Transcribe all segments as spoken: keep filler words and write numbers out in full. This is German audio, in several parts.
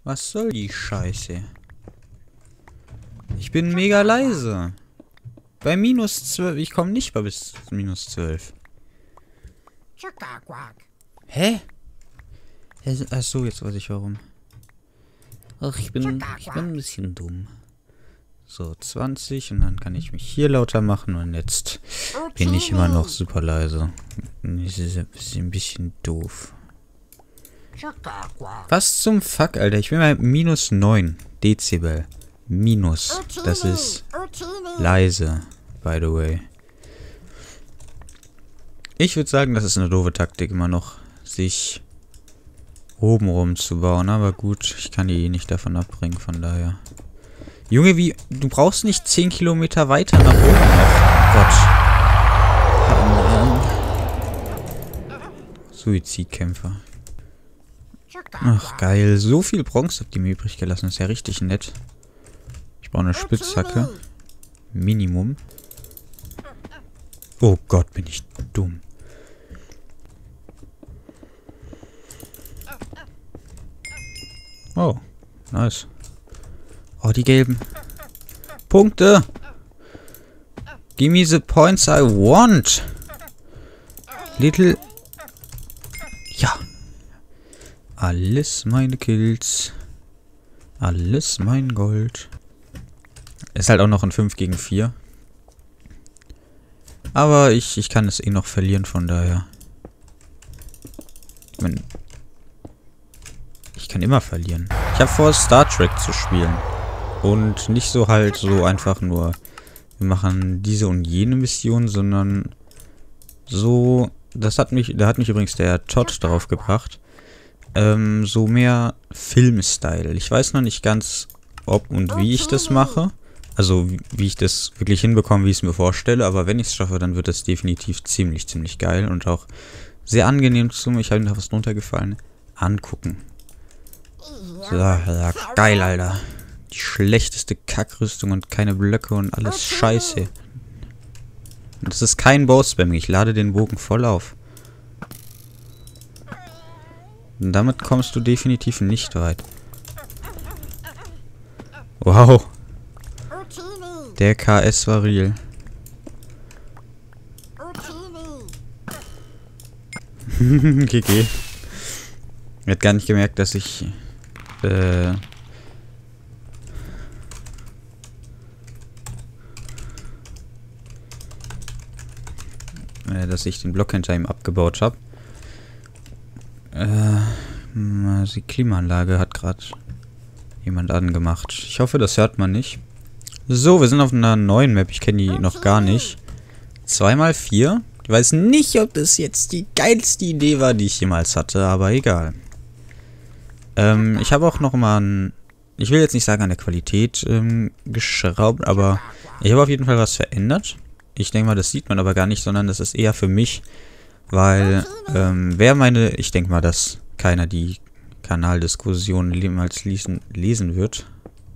Was soll die Scheiße? Ich bin mega leise. Bei minus zwölf. Ich komme nicht bei bis minus zwölf. Hä? Achso, jetzt weiß ich warum. Ach, ich bin, ich bin ein bisschen dumm. So, zwanzig und dann kann ich mich hier lauter machen und jetzt bin ich immer noch super leise. Das ist ein bisschen doof. Was zum Fuck, Alter? Ich bin bei minus neun Dezibel. Minus. Das ist leise, by the way. Ich würde sagen, das ist eine doofe Taktik, immer noch sich oben rum zu bauen. Aber gut, ich kann die eh nicht davon abbringen, von daher. Junge, wie... Du brauchst nicht zehn Kilometer weiter nach oben noch. Gott. Suizidkämpfer. Ach, geil. So viel Bronze habt ihr mir übrig gelassen. Ist ja richtig nett. Ich brauche eine Spitzhacke. Minimum. Oh Gott, bin ich dumm. Oh, nice. Oh, die gelben Punkte. Give me the points I want. Little... Ja. Alles meine Kills. Alles mein Gold. Ist halt auch noch ein fünf gegen vier. Aber ich, ich kann es eh noch verlieren, von daher. Ich meine... Ich kann immer verlieren. Ich habe vor, Star Trek zu spielen. Und nicht so halt so einfach nur, wir machen diese und jene Mission, sondern so, das hat mich, da hat mich übrigens der Todd drauf gebracht, ähm, so mehr Film-Style. Ich weiß noch nicht ganz, ob und wie ich das mache, also wie, wie ich das wirklich hinbekomme, wie ich es mir vorstelle, aber wenn ich es schaffe, dann wird es definitiv ziemlich, ziemlich geil und auch sehr angenehm zum, ich habe mir da was drunter gefallen, angucken. So, ja, geil, Alter. Die schlechteste Kackrüstung und keine Blöcke und alles Scheiße. Und das ist kein Bow-Spam. Ich lade den Bogen voll auf. Und damit kommst du definitiv nicht weit. Wow. Der K S war real. G G. Er hat gar nicht gemerkt, dass ich... Äh... dass ich den Block hinter ihm abgebaut habe. Äh, die Klimaanlage hat gerade jemand angemacht. Ich hoffe, das hört man nicht. So, wir sind auf einer neuen Map. Ich kenne die noch gar nicht. zwei mal vier. Ich weiß nicht, ob das jetzt die geilste Idee war, die ich jemals hatte, aber egal. Ähm, ich habe auch noch mal ein... Ich will jetzt nicht sagen an der Qualität ähm, geschraubt, aber ich habe auf jeden Fall was verändert. Ich denke mal, das sieht man aber gar nicht, sondern das ist eher für mich, weil ähm, wer meine, ich denke mal, dass keiner die Kanaldiskussion jemals lesen, lesen wird.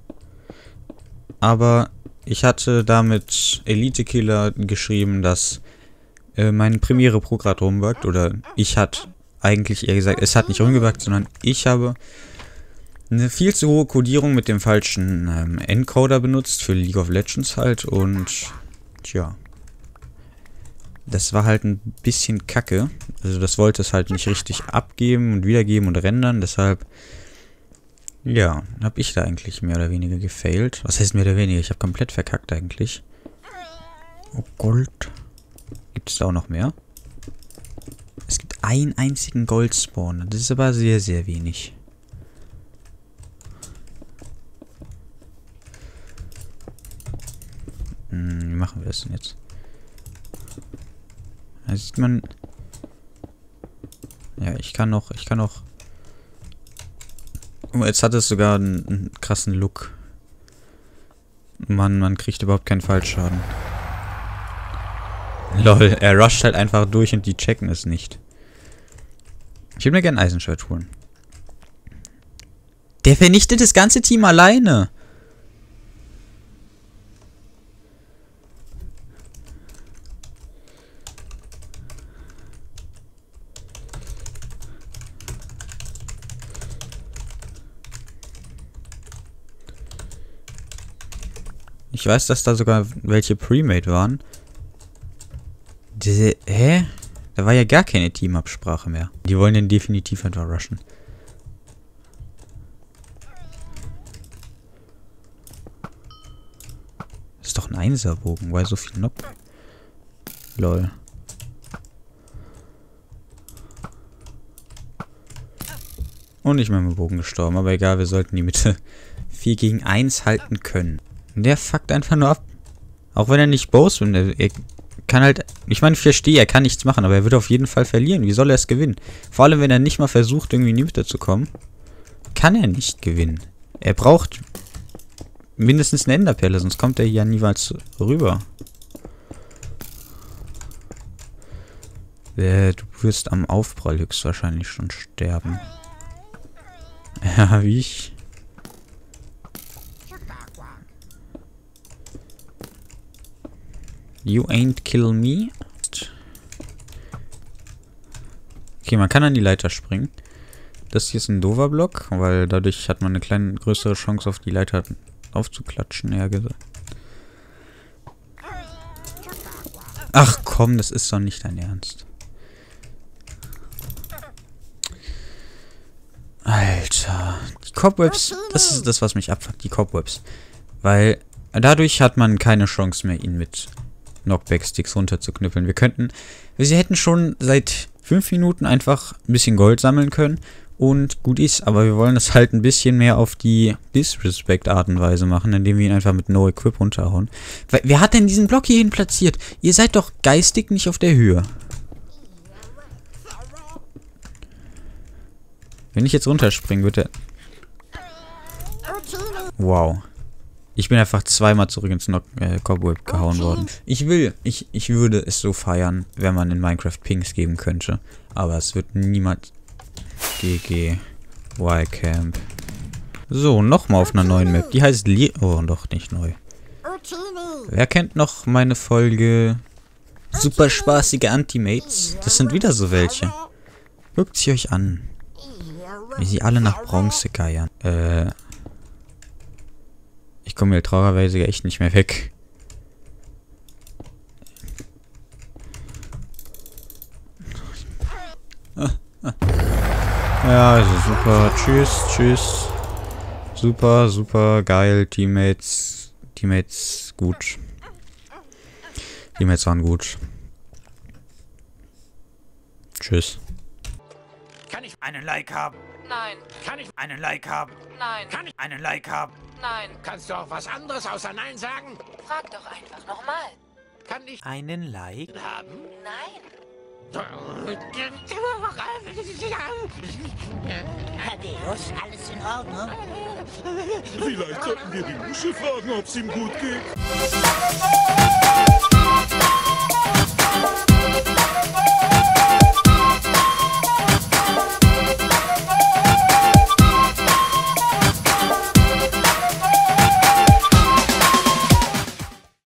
Aber ich hatte damit Elite Killer geschrieben, dass äh, mein Premiere Pro gerade rumbuggt, oder ich hat eigentlich eher gesagt, es hat nicht rumgebuggt, sondern ich habe eine viel zu hohe Codierung mit dem falschen ähm, Encoder benutzt für League of Legends halt und tja. Das war halt ein bisschen kacke. Also das wollte es halt nicht richtig abgeben und wiedergeben und rendern. Deshalb, ja, habe ich da eigentlich mehr oder weniger gefailt. Was heißt mehr oder weniger? Ich habe komplett verkackt eigentlich. Oh, Gold. Gibt es da auch noch mehr? Es gibt einen einzigen Goldspawn. Das ist aber sehr, sehr wenig. Hm, wie machen wir das denn jetzt? Da sieht man... Ja, ich kann noch... Ich kann noch... Oh, jetzt hat es sogar einen, einen krassen Look. Man, man kriegt überhaupt keinen Fallschaden. Lol, er rusht halt einfach durch und die checken es nicht. Ich würde mir gerne ein Eisenschwert holen. Der vernichtet das ganze Team alleine. Ich weiß, dass da sogar welche Premade waren. Diese, hä? Da war ja gar keine Teamabsprache mehr. Die wollen den definitiv einfach rushen. Das ist doch ein Einserbogen, weil so viel Nock. Lol. Und nicht mehr mit dem Bogen gestorben, aber egal, wir sollten die Mitte vier gegen eins halten können. Und der fuckt einfach nur ab. Auch wenn er nicht boast, und er, er kann halt, ich meine, ich verstehe, er kann nichts machen, aber er wird auf jeden Fall verlieren. Wie soll er es gewinnen? Vor allem, wenn er nicht mal versucht, irgendwie in die Mitte zu kommen, kann er nicht gewinnen. Er braucht mindestens eine Enderperle, sonst kommt er hier niemals rüber. Äh, du wirst am Aufprall höchstwahrscheinlich schon sterben. Ja, wie ich. You ain't kill me. Okay, man kann an die Leiter springen. Das hier ist ein doofer Block, weil dadurch hat man eine kleine, größere Chance, auf die Leiter aufzuklatschen, eher gesagt. Ach komm, das ist doch nicht dein Ernst. Alter. Die Cobwebs, das ist das, was mich abfuckt, die Cobwebs. Weil dadurch hat man keine Chance mehr, ihn mit Knockback-Sticks runterzuknüppeln. Wir könnten, wir hätten schon seit fünf Minuten einfach ein bisschen Gold sammeln können und gut ist, aber wir wollen das halt ein bisschen mehr auf die Disrespect-Art und Weise machen, indem wir ihn einfach mit No-Equip runterhauen. Weil, wer hat denn diesen Block hierhin platziert? Ihr seid doch geistig nicht auf der Höhe. Wenn ich jetzt runterspringen, wird er... Wow. Ich bin einfach zweimal zurück ins Knock äh, Cobweb gehauen worden. Ich will, ich, ich würde es so feiern, wenn man in Minecraft Pings geben könnte. Aber es wird niemals... G G. Wildcamp. So, nochmal auf einer neuen Map. Die heißt Li... Oh, doch, nicht neu. Wer kennt noch meine Folge... Super spaßige Antimates? Das sind wieder so welche. Guckt sie euch an. Wie sie alle nach Bronze geiern. Äh... Ich komme hier traurigerweise echt nicht mehr weg. Ja, also super. Tschüss, tschüss. Super, super, geil. Teammates. Teammates, gut. Teammates waren gut. Tschüss. Kann ich einen Like haben? Nein. Kann ich einen Like haben? Nein. Kann ich einen Like haben? Nein. Kannst du auch was anderes außer Nein sagen? Frag doch einfach nochmal. Kann ich Einen Like? haben? Nein. Thaddeus, alles in Ordnung? Vielleicht sollten wir die Musche fragen, ob es ihm gut geht.